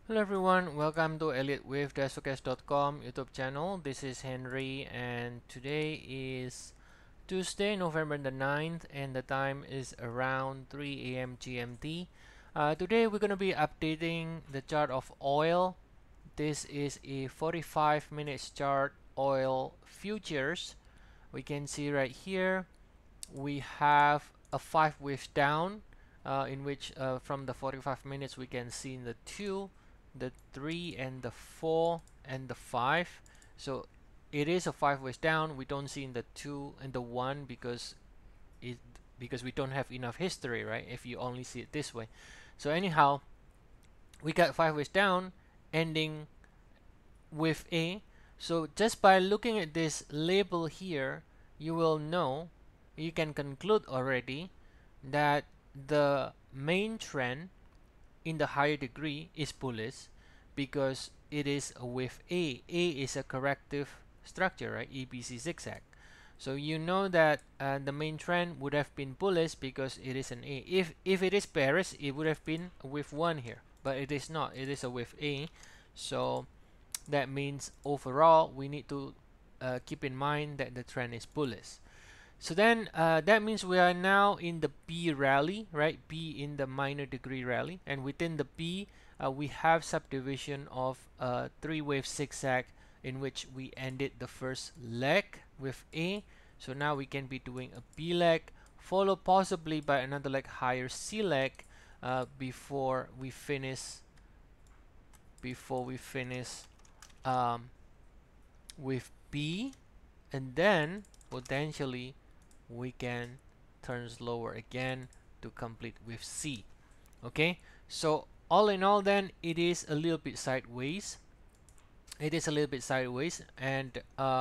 Hello everyone, welcome to ElliotWave.com YouTube channel. This is Henry and today is Tuesday, November the 9th and the time is around 3 a.m. GMT. Today we're going to be updating the chart of oil. This is a 45 minutes chart oil futures. We can see right here we have a 5 waves down in which from the 45 minutes we can see the 2, the 3 and the 4 and the 5. So it is a 5 waves down. We don't see in the 2 and the 1 it because we don't have enough history, right, if you only see it this way. So anyhow, we got 5 waves down ending with A. So just by looking at this label here, you will know, you can conclude already that the main trend in the higher degree is bullish because it is with A. A is a corrective structure, right? ABC zigzag. So you know that the main trend would have been bullish because it is an A. If it is bearish, it would have been with 1 here, but it is not. It is a with A. So that means overall we need to keep in mind that the trend is bullish. So then that means we are now in the B rally, right? B in the minor degree rally, and within the B we have subdivision of a 3-wave zigzag in which we ended the first leg with A. So now we can be doing a B leg followed possibly by another leg higher C leg before we finish um, with B, and then potentially we can turn slower again to complete with C. Okay, so all in all then it is a little bit sideways. And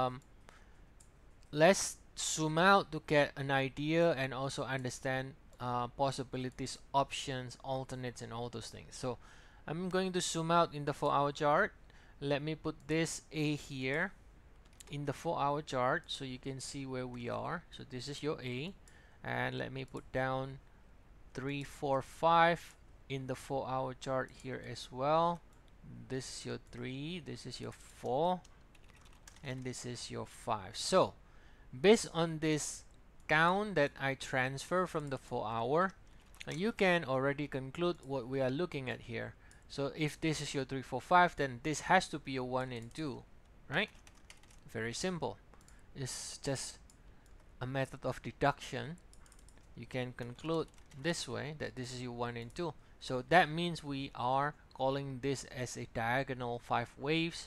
let's zoom out to get an idea and also understand possibilities, options, alternates, and all those things. So I'm going to zoom out in the 4-hour chart. Let me put this A here in the 4-hour chart so you can see where we are. So this is your A, and let me put down 3 4 5 in the 4-hour chart here as well. This is your 3, this is your 4, and this is your 5. So based on this count that I transfer from the 4-hour, you can already conclude what we are looking at here. So if this is your 3 4 5, then this has to be a 1 and 2, right? Very simple. It's just a method of deduction. You can conclude this way that this is your 1 and 2. So that means we are calling this as a diagonal 5 waves.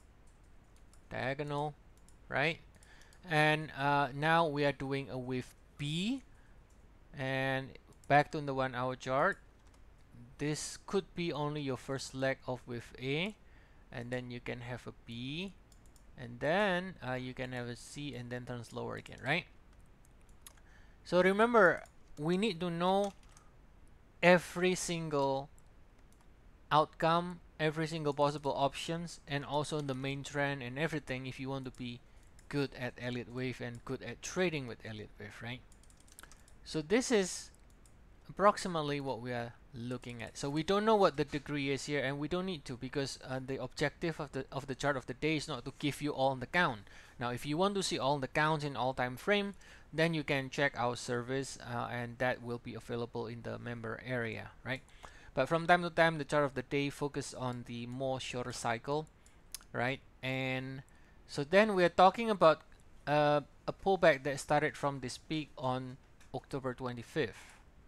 Diagonal, right? And now we are doing a wave B. And back to the 1-hour chart. This could be only your first leg of wave A. And then you can have a B. And then you can have a C and then turn slower again, right? So remember, we need to know every single outcome, every single possible options, and also the main trend and everything if you want to be good at Elliott Wave and good at trading with Elliott Wave, right? So this is approximately what we are looking at. So we don't know what the degree is here, and we don't need to because the objective of the chart of the day is not to give you all the count. Now if you want to see all the counts in all time frame, then you can check our service and that will be available in the member area, right? But from time to time the chart of the day focus on the more shorter cycle, right? And so then we are talking about a pullback that started from this peak on October 25th.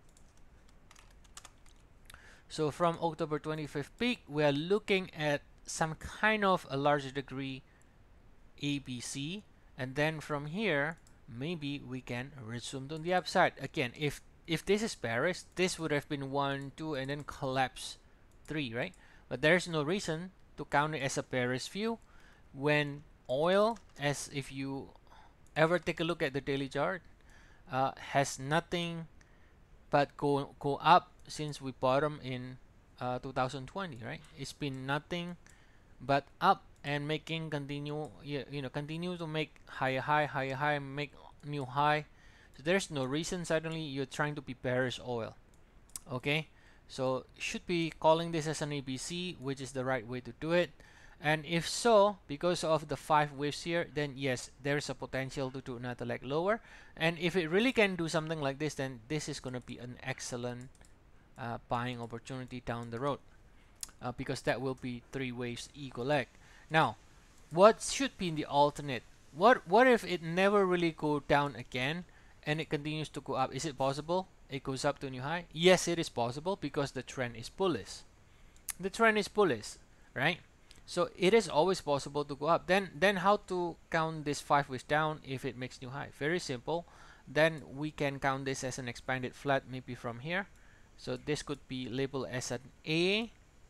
So from October 25th peak, we are looking at some kind of a larger degree ABC, and then from here, maybe we can resume to the upside. Again, if this is bearish, this would have been 1, 2, and then collapse 3, right? But there's no reason to count it as a bearish view when oil, as if you ever take a look at the daily chart, has nothing but go up since we bottom in 2020, right? It's been nothing but up and making continue to make higher high, make new high. So there's no reason suddenly you're trying to be bearish oil. Okay, So should be calling this as an ABC, which is the right way to do it. And if so, because of the 5 waves here, then yes, there's a potential to do another leg lower. And if it really can do something like this, then this is going to be an excellent buying opportunity down the road, because that will be 3 waves equal leg. Now, what should be in the alternate? What if it never really go down again and it continues to go up? Is it possible it goes up to a new high? Yes, it is possible because the trend is bullish. The trend is bullish, right? So it is always possible to go up. Then how to count this 5 waves down if it makes new high? Very simple. Then we can count this as an expanded flat, maybe from here. So this could be labeled as an A.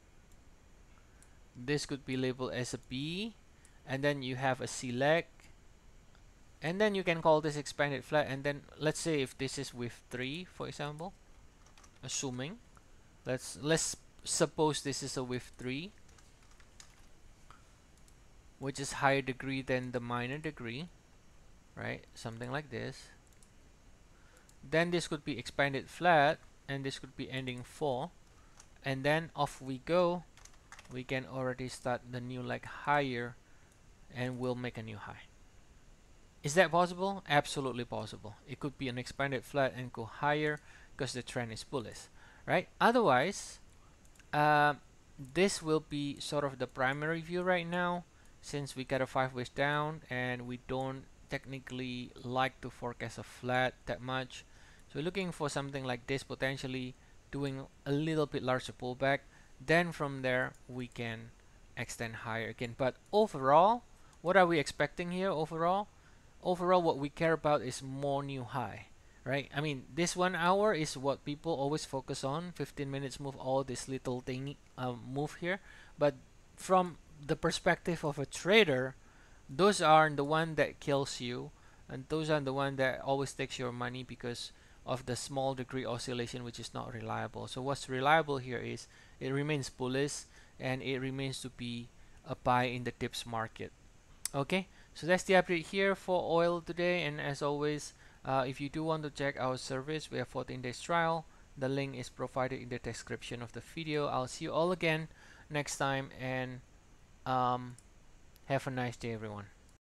This could be labeled as a B, and then you have a C leg, and then you can call this expanded flat. And then let's say if this is with 3, for example, assuming let's suppose this is a with 3, which is higher degree than the minor degree, right? Something like this. Then this could be expanded flat, and this could be ending 4, and then off we go. We can already start the new leg higher, and we'll make a new high. Is that possible? Absolutely possible. It could be an expanded flat and go higher because the trend is bullish, right? Otherwise, this will be sort of the primary view right now, since we got a 5 waves down and we don't technically like to forecast a flat that much. So we're looking for something like this, potentially doing a little bit larger pullback. Then from there we can extend higher again. But overall, what are we expecting here overall? Overall, what we care about is more new high, right? I mean, this 1 hour is what people always focus on. 15 minutes move, all this little thing move here. But from the perspective of a trader, those are the one that kills you, and those are the one that always takes your money because of the small degree oscillation, which is not reliable. So what's reliable here is it remains bullish, and it remains to be a buy in the dips market. Okay, so that's the update here for oil today. And as always, if you do want to check our service, we have 14 days trial. The link is provided in the description of the video. I'll see you all again next time, and have a nice day, everyone.